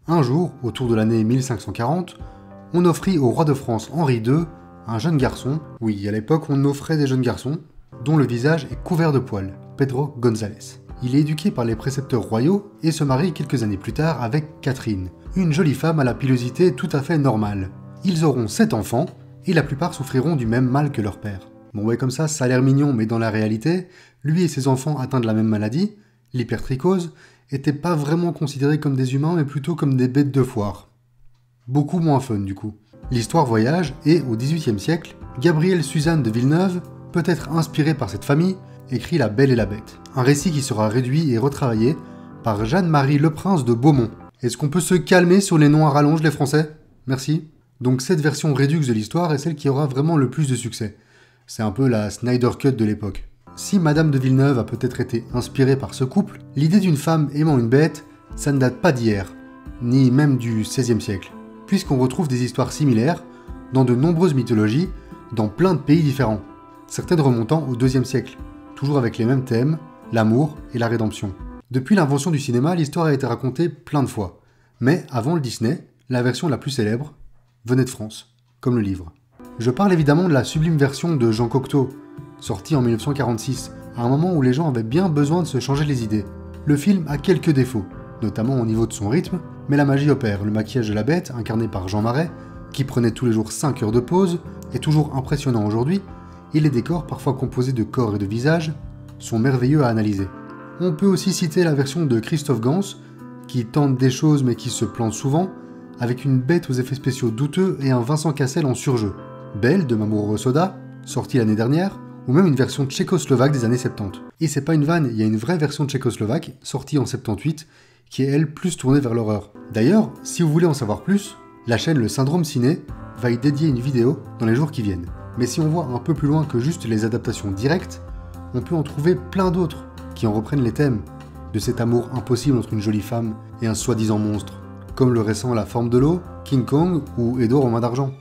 Un jour, autour de l'année 1540, on offrit au roi de France Henri II un jeune garçon, oui, à l'époque on offrait des jeunes garçons, dont le visage est couvert de poils, Pedro González. Il est éduqué par les précepteurs royaux et se marie quelques années plus tard avec Catherine, une jolie femme à la pilosité tout à fait normale. Ils auront 7 enfants, et la plupart souffriront du même mal que leur père. Bon ouais, comme ça a l'air mignon, mais dans la réalité, lui et ses enfants atteints de la même maladie, l'hypertrichose, étaient pas vraiment considérés comme des humains, mais plutôt comme des bêtes de foire. Beaucoup moins fun du coup. L'histoire voyage, et au XVIIIe siècle, Gabrielle Suzanne de Villeneuve, peut-être inspirée par cette famille, écrit La Belle et la Bête, un récit qui sera réduit et retravaillé par Jeanne-Marie Leprince de Beaumont. Est-ce qu'on peut se calmer sur les noms à rallonge les Français? Merci. Donc cette version réduxe de l'histoire est celle qui aura vraiment le plus de succès. C'est un peu la Snyder Cut de l'époque. Si Madame de Villeneuve a peut-être été inspirée par ce couple, l'idée d'une femme aimant une bête, ça ne date pas d'hier, ni même du XVIe siècle, puisqu'on retrouve des histoires similaires dans de nombreuses mythologies, dans plein de pays différents, certaines remontant au IIe siècle, toujours avec les mêmes thèmes, l'amour et la rédemption. Depuis l'invention du cinéma, l'histoire a été racontée plein de fois, mais avant le Disney, la version la plus célèbre venait de France, comme le livre. Je parle évidemment de la sublime version de Jean Cocteau, sortie en 1946, à un moment où les gens avaient bien besoin de se changer les idées. Le film a quelques défauts, notamment au niveau de son rythme, mais la magie opère. Le maquillage de la bête, incarné par Jean Marais, qui prenait tous les jours 5 heures de pause, est toujours impressionnant aujourd'hui, et les décors, parfois composés de corps et de visages, sont merveilleux à analyser. On peut aussi citer la version de Christophe Gans, qui tente des choses mais qui se plante souvent, avec une bête aux effets spéciaux douteux et un Vincent Cassel en surjeu. Belle de Mamoru Hosoda, sortie l'année dernière, ou même une version tchécoslovaque des années 70. Et c'est pas une vanne, il y a une vraie version tchécoslovaque, sortie en 78, qui est elle plus tournée vers l'horreur. D'ailleurs, si vous voulez en savoir plus, la chaîne Le Syndrome Ciné va y dédier une vidéo dans les jours qui viennent. Mais si on voit un peu plus loin que juste les adaptations directes, on peut en trouver plein d'autres qui en reprennent les thèmes, de cet amour impossible entre une jolie femme et un soi-disant monstre, comme le récent La Forme de l'eau, King Kong ou Édouard aux mains d'argent,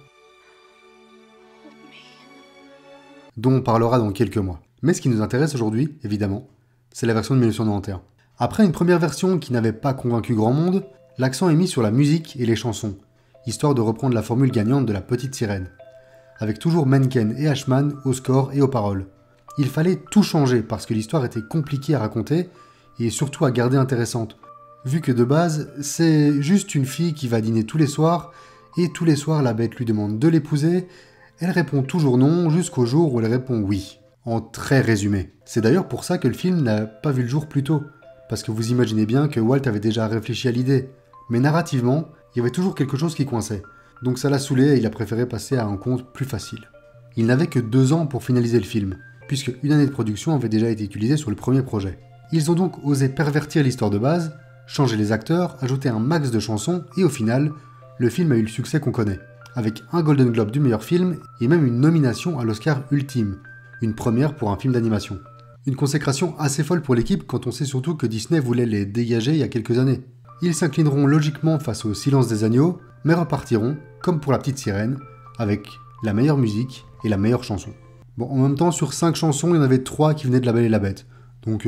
dont on parlera dans quelques mois. Mais ce qui nous intéresse aujourd'hui, évidemment, c'est la version de 1991. Après une première version qui n'avait pas convaincu grand monde, l'accent est mis sur la musique et les chansons, histoire de reprendre la formule gagnante de La Petite Sirène, avec toujours Menken et Ashman au score et aux paroles. Il fallait tout changer parce que l'histoire était compliquée à raconter et surtout à garder intéressante, vu que de base, c'est juste une fille qui va dîner tous les soirs, et tous les soirs la bête lui demande de l'épouser, elle répond toujours non jusqu'au jour où elle répond oui, en très résumé. C'est d'ailleurs pour ça que le film n'a pas vu le jour plus tôt, parce que vous imaginez bien que Walt avait déjà réfléchi à l'idée, mais narrativement, il y avait toujours quelque chose qui coinçait, donc ça l'a saoulé et il a préféré passer à un conte plus facile. Il n'avait que 2 ans pour finaliser le film, puisque une année de production avait déjà été utilisée sur le premier projet. Ils ont donc osé pervertir l'histoire de base, changer les acteurs, ajouter un max de chansons, et au final, le film a eu le succès qu'on connaît, avec un Golden Globe du meilleur film et même une nomination à l'Oscar ultime, une première pour un film d'animation. Une consécration assez folle pour l'équipe quand on sait surtout que Disney voulait les dégager il y a quelques années. Ils s'inclineront logiquement face au Silence des agneaux, mais repartiront, comme pour La Petite Sirène, avec la meilleure musique et la meilleure chanson. Bon, en même temps, sur 5 chansons, il y en avait 3 qui venaient de La Belle et la Bête. Donc,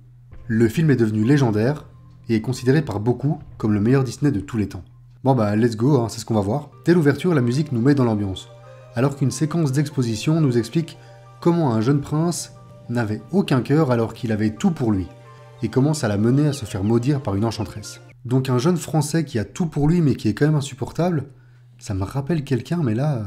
le film est devenu légendaire et est considéré par beaucoup comme le meilleur Disney de tous les temps. Bon bah, let's go, hein, c'est ce qu'on va voir. Dès l'ouverture, la musique nous met dans l'ambiance, alors qu'une séquence d'exposition nous explique comment un jeune prince n'avait aucun cœur alors qu'il avait tout pour lui, et comment ça l'a mené à se faire maudire par une enchanteresse. Donc un jeune Français qui a tout pour lui mais qui est quand même insupportable, ça me rappelle quelqu'un, mais là,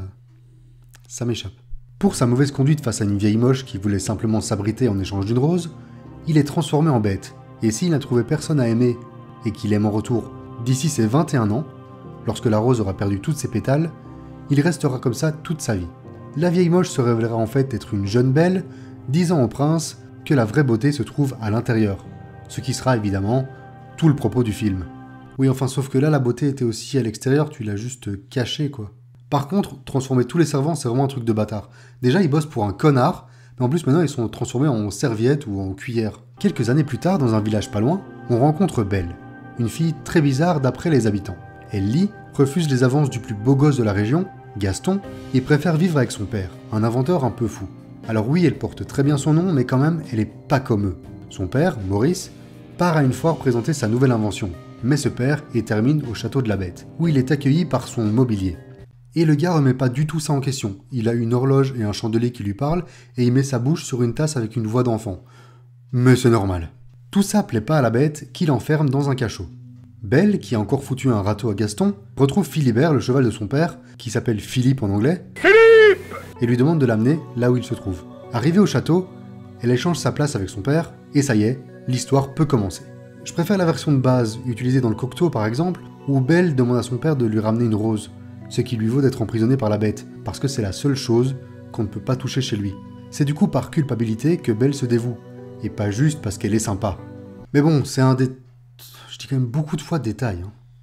ça m'échappe. Pour sa mauvaise conduite face à une vieille moche qui voulait simplement s'abriter en échange d'une rose, il est transformé en bête, et s'il n'a trouvé personne à aimer, et qu'il aime en retour d'ici ses 21 ans, lorsque la rose aura perdu toutes ses pétales, il restera comme ça toute sa vie. La vieille moche se révélera en fait être une jeune belle, disant au prince que la vraie beauté se trouve à l'intérieur, ce qui sera évidemment tout le propos du film. Oui, enfin, sauf que là, la beauté était aussi à l'extérieur, tu l'as juste cachée, quoi. Par contre, transformer tous les servants, c'est vraiment un truc de bâtard. Déjà, ils bossent pour un connard, mais en plus maintenant, ils sont transformés en serviettes ou en cuillères. Quelques années plus tard, dans un village pas loin, on rencontre Belle, une fille très bizarre d'après les habitants. Elle lit, refuse les avances du plus beau gosse de la région, Gaston, et préfère vivre avec son père, un inventeur un peu fou. Alors oui, elle porte très bien son nom, mais quand même, elle est pas comme eux. Son père, Maurice, part à une foire présenter sa nouvelle invention, mais se perd et termine au château de la Bête, où il est accueilli par son mobilier. Et le gars remet pas du tout ça en question. Il a une horloge et un chandelier qui lui parlent, et il met sa bouche sur une tasse avec une voix d'enfant. Mais c'est normal. Tout ça plaît pas à la Bête, qui l'enferme dans un cachot. Belle, qui a encore foutu un râteau à Gaston, retrouve Philibert, le cheval de son père, qui s'appelle Philippe en anglais, et lui demande de l'amener là où il se trouve. Arrivée au château, elle échange sa place avec son père, et ça y est, l'histoire peut commencer. Je préfère la version de base, utilisée dans le Cocteau par exemple, où Belle demande à son père de lui ramener une rose, ce qui lui vaut d'être emprisonné par la Bête, parce que c'est la seule chose qu'on ne peut pas toucher chez lui. C'est du coup par culpabilité que Belle se dévoue, et pas juste parce qu'elle est sympa. Mais bon, c'est un des... Je dis quand même beaucoup de fois détail.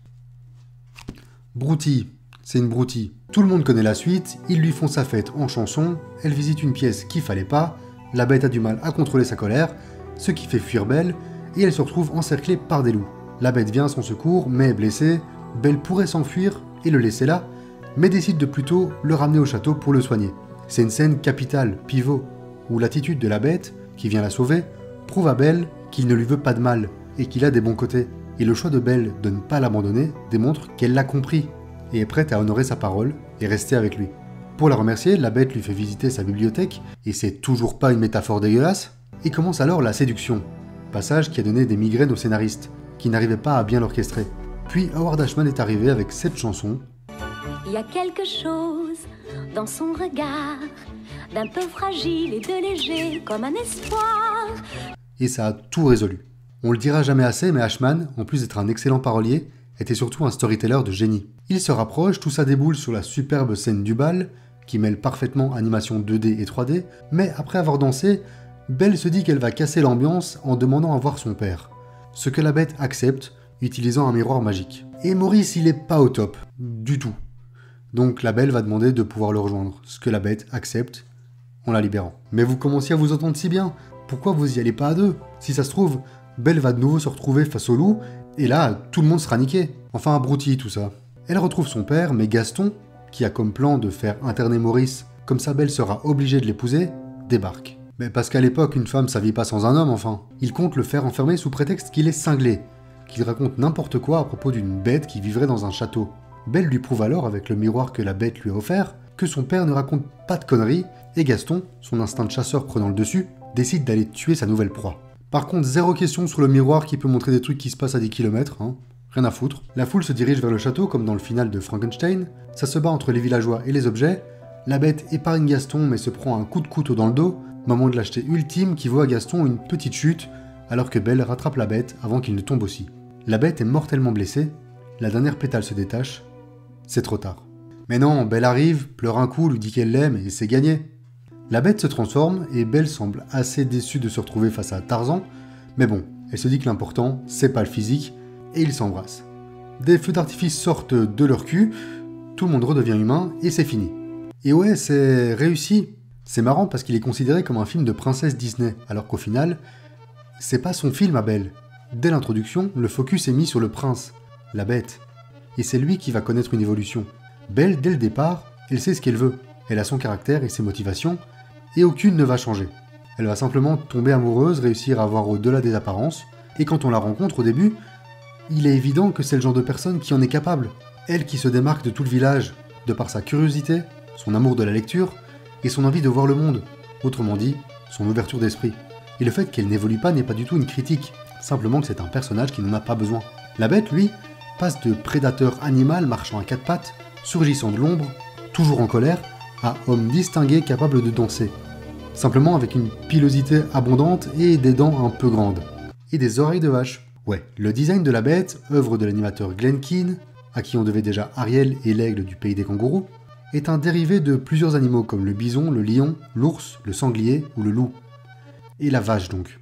Broutilles, c'est une broutille. Tout le monde connaît la suite, ils lui font sa fête en chanson, elle visite une pièce qu'il fallait pas, la Bête a du mal à contrôler sa colère, ce qui fait fuir Belle, et elle se retrouve encerclée par des loups. La Bête vient à son secours, mais est blessée, Belle pourrait s'enfuir et le laisser là, mais décide de plutôt le ramener au château pour le soigner. C'est une scène capitale, pivot, où l'attitude de la Bête, qui vient la sauver, prouve à Belle qu'il ne lui veut pas de mal, et qu'il a des bons côtés. Et le choix de Belle de ne pas l'abandonner démontre qu'elle l'a compris, et est prête à honorer sa parole et rester avec lui. Pour la remercier, la Bête lui fait visiter sa bibliothèque, et c'est toujours pas une métaphore dégueulasse, et commence alors la séduction. Passage qui a donné des migraines au scénariste, qui n'arrivait pas à bien l'orchestrer. Puis Howard Ashman est arrivé avec cette chanson. Il y a quelque chose dans son regard, d'un peu fragile et de léger comme un espoir. Et ça a tout résolu. On le dira jamais assez, mais Ashman, en plus d'être un excellent parolier, était surtout un storyteller de génie. Il se rapproche, tout ça déboule sur la superbe scène du bal, qui mêle parfaitement animation 2D et 3D, mais après avoir dansé, Belle se dit qu'elle va casser l'ambiance en demandant à voir son père. Ce que la Bête accepte, utilisant un miroir magique. Et Maurice, il est pas au top, du tout. Donc la Belle va demander de pouvoir le rejoindre, ce que la Bête accepte en la libérant. Mais vous commenciez à vous entendre si bien, pourquoi vous y allez pas à deux? Si ça se trouve, Belle va de nouveau se retrouver face au loup, et là, tout le monde sera niqué. Enfin, abruti tout ça. Elle retrouve son père, mais Gaston, qui a comme plan de faire interner Maurice, comme sa Belle sera obligée de l'épouser, débarque. Mais parce qu'à l'époque, une femme ça vit pas sans un homme, enfin. Il compte le faire enfermer sous prétexte qu'il est cinglé, qu'il raconte n'importe quoi à propos d'une bête qui vivrait dans un château. Belle lui prouve alors, avec le miroir que la Bête lui a offert, que son père ne raconte pas de conneries, et Gaston, son instinct de chasseur prenant le dessus, décide d'aller tuer sa nouvelle proie. Par contre, zéro question sur le miroir qui peut montrer des trucs qui se passent à des kilomètres, hein. Rien à foutre. La foule se dirige vers le château comme dans le final de Frankenstein, ça se bat entre les villageois et les objets, la Bête épargne Gaston mais se prend un coup de couteau dans le dos, moment de lâcheté ultime qui vaut à Gaston une petite chute, alors que Belle rattrape la Bête avant qu'il ne tombe aussi. La Bête est mortellement blessée, la dernière pétale se détache, c'est trop tard. Mais non, Belle arrive, pleure un coup, lui dit qu'elle l'aime et c'est gagné. La Bête se transforme et Belle semble assez déçue de se retrouver face à Tarzan, mais bon, elle se dit que l'important, c'est pas le physique, et ils s'embrassent. Des feux d'artifice sortent de leur cul, tout le monde redevient humain et c'est fini. Et ouais, c'est réussi. C'est marrant parce qu'il est considéré comme un film de princesse Disney, alors qu'au final, c'est pas son film à Belle. Dès l'introduction, le focus est mis sur le prince, la Bête, et c'est lui qui va connaître une évolution. Belle, dès le départ, elle sait ce qu'elle veut, elle a son caractère et ses motivations, et aucune ne va changer. Elle va simplement tomber amoureuse, réussir à voir au-delà des apparences, et quand on la rencontre au début, il est évident que c'est le genre de personne qui en est capable. Elle qui se démarque de tout le village, de par sa curiosité, son amour de la lecture, et son envie de voir le monde, autrement dit, son ouverture d'esprit. Et le fait qu'elle n'évolue pas n'est pas du tout une critique, simplement que c'est un personnage qui n'en a pas besoin. La Bête, lui, passe de prédateur animal marchant à quatre pattes, surgissant de l'ombre, toujours en colère, à homme distingué capable de danser. Simplement avec une pilosité abondante et des dents un peu grandes. Et des oreilles de vache. Ouais, le design de la Bête, œuvre de l'animateur Glen Keane, à qui on devait déjà Ariel et l'aigle du pays des kangourous, est un dérivé de plusieurs animaux comme le bison, le lion, l'ours, le sanglier ou le loup. Et la vache donc.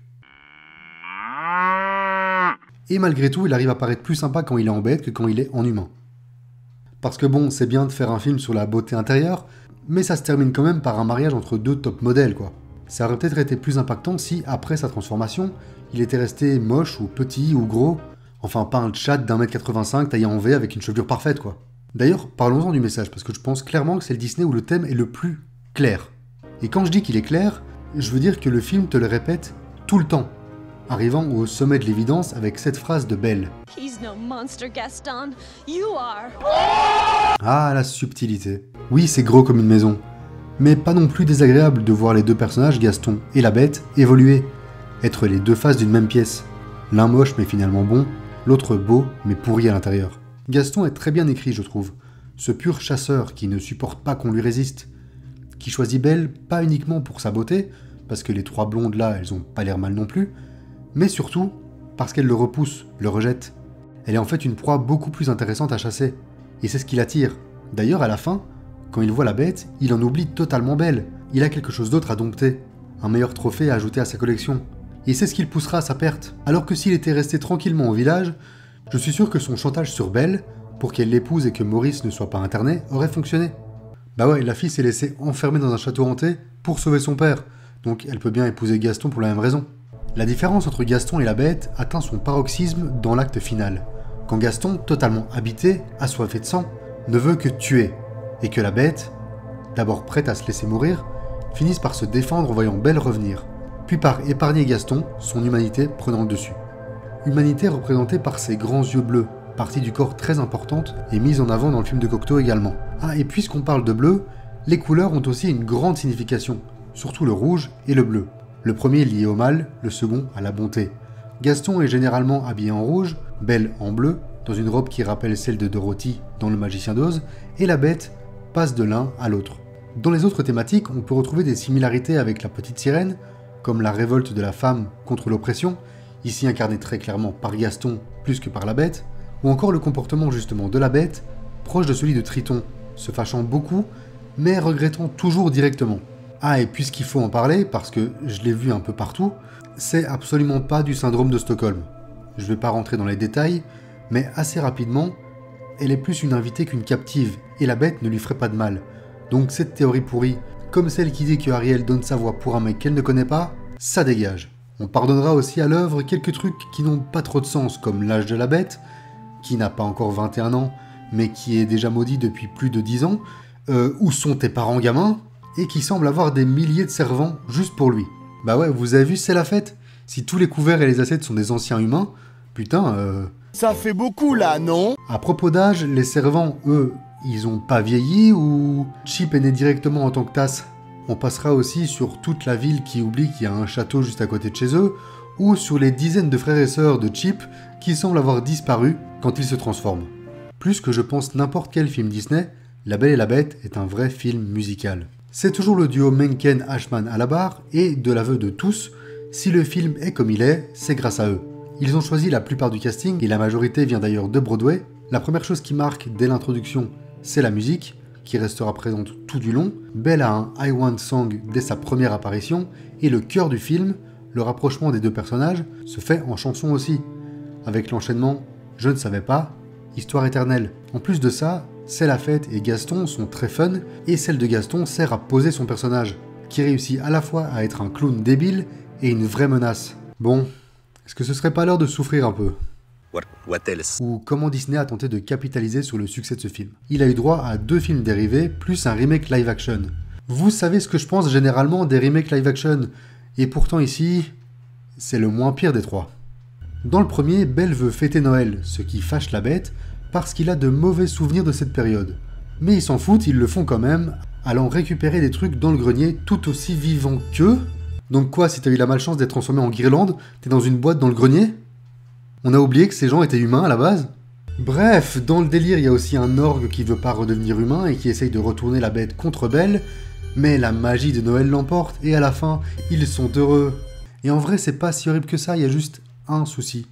Et malgré tout, il arrive à paraître plus sympa quand il est en bête que quand il est en humain. Parce que bon, c'est bien de faire un film sur la beauté intérieure, mais ça se termine quand même par un mariage entre deux top modèles quoi. Ça aurait peut-être été plus impactant si, après sa transformation, il était resté moche ou petit ou gros, enfin pas un tchat d'1m85 taillé en V avec une chevelure parfaite quoi. D'ailleurs, parlons-en du message, parce que je pense clairement que c'est le Disney où le thème est le plus clair. Et quand je dis qu'il est clair, je veux dire que le film te le répète tout le temps. arrivant au sommet de l'évidence avec cette phrase de Belle. He's no monster, Gaston. You are. Ah, la subtilité. Oui, c'est gros comme une maison, mais pas non plus désagréable de voir les deux personnages, Gaston et la Bête, évoluer, être les deux faces d'une même pièce. L'un moche mais finalement bon, l'autre beau mais pourri à l'intérieur. Gaston est très bien écrit, je trouve. Ce pur chasseur qui ne supporte pas qu'on lui résiste, qui choisit Belle pas uniquement pour sa beauté, parce que les trois blondes là, elles ont pas l'air mal non plus, mais surtout parce qu'elle le repousse, le rejette. Elle est en fait une proie beaucoup plus intéressante à chasser, et c'est ce qui l'attire. D'ailleurs, à la fin, quand il voit la Bête, il en oublie totalement Belle. Il a quelque chose d'autre à dompter, un meilleur trophée à ajouter à sa collection. Et c'est ce qui le poussera à sa perte. Alors que s'il était resté tranquillement au village, je suis sûr que son chantage sur Belle, pour qu'elle l'épouse et que Maurice ne soit pas interné, aurait fonctionné. Bah ouais, la fille s'est laissée enfermer dans un château hanté pour sauver son père, donc elle peut bien épouser Gaston pour la même raison. La différence entre Gaston et la Bête atteint son paroxysme dans l'acte final, quand Gaston, totalement habité, assoiffé de sang, ne veut que tuer, et que la Bête, d'abord prête à se laisser mourir, finisse par se défendre en voyant Belle revenir, puis par épargner Gaston, son humanité prenant le dessus. Humanité représentée par ses grands yeux bleus, partie du corps très importante et mise en avant dans le film de Cocteau également. Ah, et puisqu'on parle de bleu, les couleurs ont aussi une grande signification, surtout le rouge et le bleu. Le premier lié au mal, le second à la bonté. Gaston est généralement habillé en rouge, Belle en bleu, dans une robe qui rappelle celle de Dorothy dans Le Magicien d'Oz, et la Bête passe de l'un à l'autre. Dans les autres thématiques, on peut retrouver des similarités avec la petite sirène, comme la révolte de la femme contre l'oppression, ici incarnée très clairement par Gaston plus que par la Bête, ou encore le comportement justement de la Bête, proche de celui de Triton, se fâchant beaucoup, mais regrettant toujours directement. Ah, et puisqu'il faut en parler, parce que je l'ai vu un peu partout, c'est absolument pas du syndrome de Stockholm. Je vais pas rentrer dans les détails, mais assez rapidement, elle est plus une invitée qu'une captive, et la Bête ne lui ferait pas de mal. Donc cette théorie pourrie, comme celle qui dit que Ariel donne sa voix pour un mec qu'elle ne connaît pas, ça dégage. On pardonnera aussi à l'œuvre quelques trucs qui n'ont pas trop de sens, comme l'âge de la Bête, qui n'a pas encore 21 ans, mais qui est déjà maudit depuis plus de 10 ans, où sont tes parents gamins, et qui semble avoir des milliers de servants juste pour lui. Bah ouais, vous avez vu, c'est la fête. Si tous les couverts et les assiettes sont des anciens humains, putain, Ça fait beaucoup là, non? À propos d'âge, les servants, eux, ils ont pas vieilli ou Chip est né directement en tant que tasse? On passera aussi sur toute la ville qui oublie qu'il y a un château juste à côté de chez eux, ou sur les dizaines de frères et sœurs de Chip qui semblent avoir disparu quand ils se transforment. Plus que je pense n'importe quel film Disney, La Belle et la Bête est un vrai film musical. C'est toujours le duo Menken-Ashman à la barre, et de l'aveu de tous, si le film est comme il est, c'est grâce à eux. Ils ont choisi la plupart du casting, et la majorité vient d'ailleurs de Broadway. La première chose qui marque dès l'introduction, c'est la musique, qui restera présente tout du long. Belle a un I Want Song dès sa première apparition, et le cœur du film, le rapprochement des deux personnages, se fait en chanson aussi, avec l'enchaînement « Je ne savais pas », « Histoire éternelle ». En plus de ça, C'est la fête et Gaston sont très fun, et celle de Gaston sert à poser son personnage, qui réussit à la fois à être un clown débile et une vraie menace. Bon, est-ce que ce serait pas l'heure de souffrir un peu ? What else? Ou comment Disney a tenté de capitaliser sur le succès de ce film. Il a eu droit à 2 films dérivés, plus un remake live action. Vous savez ce que je pense généralement des remakes live action, et pourtant ici, c'est le moins pire des 3. Dans le premier, Belle veut fêter Noël, ce qui fâche la Bête, parce qu'il a de mauvais souvenirs de cette période. Mais ils s'en foutent, ils le font quand même, allant récupérer des trucs dans le grenier tout aussi vivants qu'eux. Donc quoi, si t'as eu la malchance d'être transformé en guirlande, t'es dans une boîte dans le grenier ? On a oublié que ces gens étaient humains à la base ? Bref, dans le délire, il y a aussi un orgue qui veut pas redevenir humain et qui essaye de retourner la Bête contre Belle, mais la magie de Noël l'emporte, et à la fin, ils sont heureux. Et en vrai, c'est pas si horrible que ça, il y a juste un souci.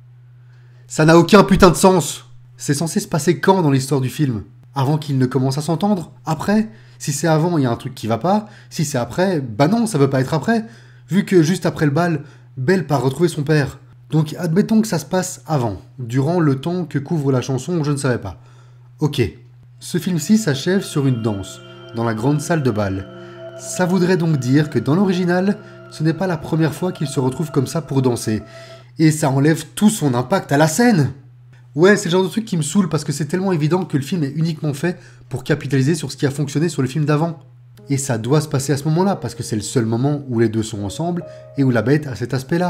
Ça n'a aucun putain de sens. C'est censé se passer quand dans l'histoire du film ? Avant qu'ils ne commencent à s'entendre ? Après ? Si c'est avant, il y a un truc qui va pas. Si c'est après, bah non, ça veut pas être après. Vu que juste après le bal, Belle part retrouver son père. Donc admettons que ça se passe avant, durant le temps que couvre la chanson Je ne savais pas. Ok. Ce film-ci s'achève sur une danse, dans la grande salle de bal. Ça voudrait donc dire que dans l'original, ce n'est pas la première fois qu'il se retrouve comme ça pour danser. Et ça enlève tout son impact à la scène. Ouais, c'est le genre de truc qui me saoule parce que c'est tellement évident que le film est uniquement fait pour capitaliser sur ce qui a fonctionné sur le film d'avant. Et ça doit se passer à ce moment-là, parce que c'est le seul moment où les deux sont ensemble et où la Bête a cet aspect-là.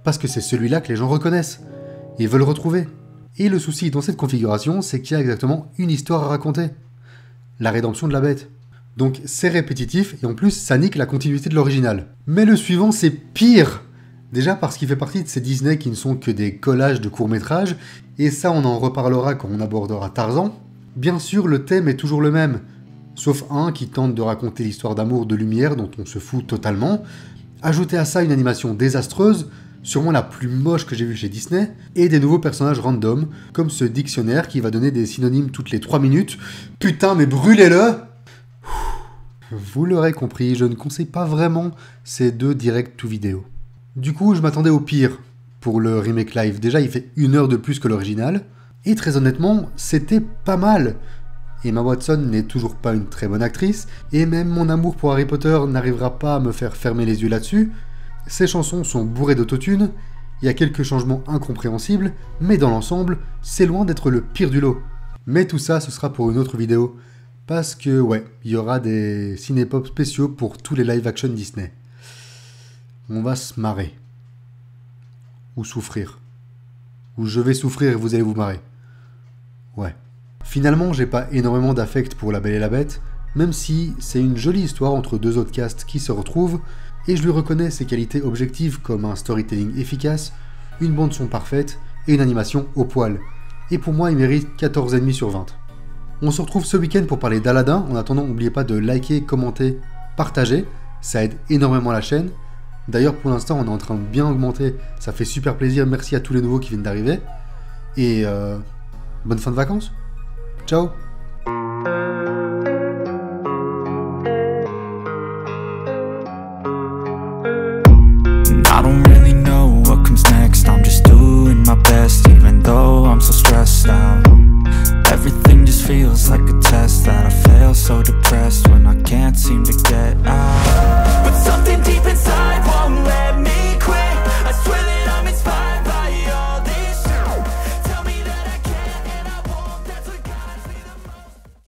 parce que c'est celui-là que les gens reconnaissent et veulent retrouver. Et le souci dans cette configuration, c'est qu'il y a exactement une histoire à raconter. La rédemption de la bête. Donc c'est répétitif et en plus ça nique la continuité de l'original. Mais le suivant c'est pire. Déjà parce qu'il fait partie de ces Disney qui ne sont que des collages de courts-métrages, et ça on en reparlera quand on abordera Tarzan. Bien sûr le thème est toujours le même, sauf un qui tente de raconter l'histoire d'amour de lumière dont on se fout totalement. Ajoutez à ça une animation désastreuse, sûrement la plus moche que j'ai vue chez Disney, et des nouveaux personnages random, comme ce dictionnaire qui va donner des synonymes toutes les 3 minutes. Putain mais brûlez-le! Vous l'aurez compris, je ne conseille pas vraiment ces deux direct to vidéo. Du coup, je m'attendais au pire pour le remake live. Déjà, il fait 1 heure de plus que l'original, et très honnêtement, c'était pas mal. Emma Watson n'est toujours pas une très bonne actrice, et même mon amour pour Harry Potter n'arrivera pas à me faire fermer les yeux là-dessus. Ces chansons sont bourrées d'autotune, il y a quelques changements incompréhensibles, mais dans l'ensemble, c'est loin d'être le pire du lot. Mais tout ça, ce sera pour une autre vidéo. Parce que, ouais, il y aura des cinépop spéciaux pour tous les live-action Disney. On va se marrer. Ou souffrir. Ou je vais souffrir et vous allez vous marrer. Ouais. Finalement, j'ai pas énormément d'affect pour La Belle et la Bête, même si c'est une jolie histoire entre deux autres castes qui se retrouvent, et je lui reconnais ses qualités objectives comme un storytelling efficace, une bande-son parfaite et une animation au poil. Et pour moi, il mérite 14,5 sur 20. On se retrouve ce week-end pour parler d'Aladin. En attendant, n'oubliez pas de liker, commenter, partager. Ça aide énormément la chaîne. D'ailleurs, pour l'instant, on est en train de bien augmenter. Ça fait super plaisir. Merci à tous les nouveaux qui viennent d'arriver. Et bonne fin de vacances. Ciao. I don't really know what comes next. I'm just doing my best, even though I'm so stressed out. Everything just feels like a test that I fail, so depressed when I can't seem to get out. But something deep inside